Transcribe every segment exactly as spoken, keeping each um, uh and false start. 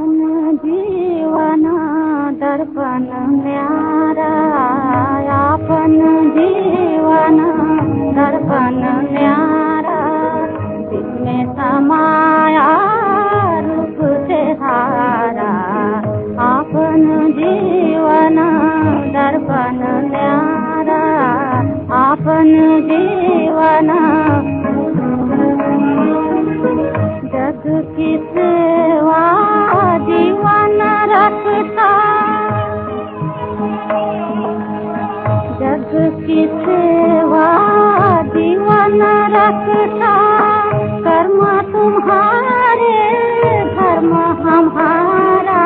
आपन जीवन दर्पण न्यारा, आपन जीवन दर्पण न्यारा, जिसमें समाया रूप से हारा, आपन जीवन दर्पण न्यारा, आपन जीवन। जग की सेवा जीवन रखता, जग की सेवा जीवन रखता, कर्म तुम्हारे धर्म हमारा,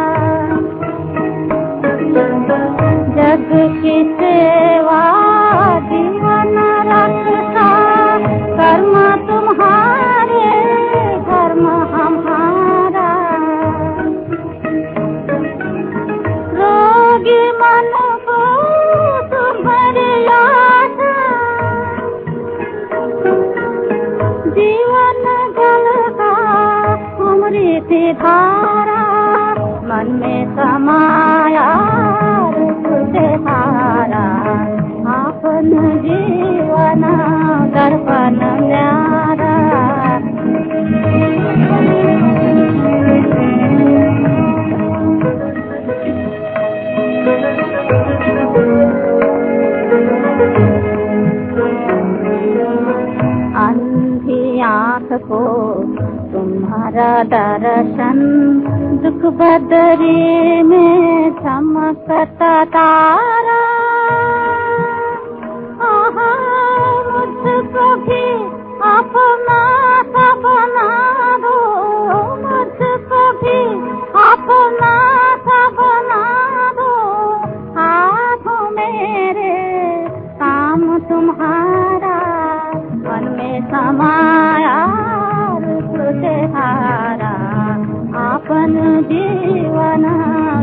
जग की सेवा जीवन रखता, कर्म तुम्हारे धर्म हमारा। रोगी मन को तुम्हारी आशा, जीवन जल का अमृत धारा, मन में समाया रूप से हारा, आपन जीवन दर्पण न्यारा। अंधी आँख को तुम्हारा दर्शन, दुख बदरी में चमकता तारा, आहा मुझको भी अपना सा बना दो, मुझको भी अपना सा बना दो, हाथों मेरे काम तुम्हारा, मन में समाया रूप से हारा, आपन जीवन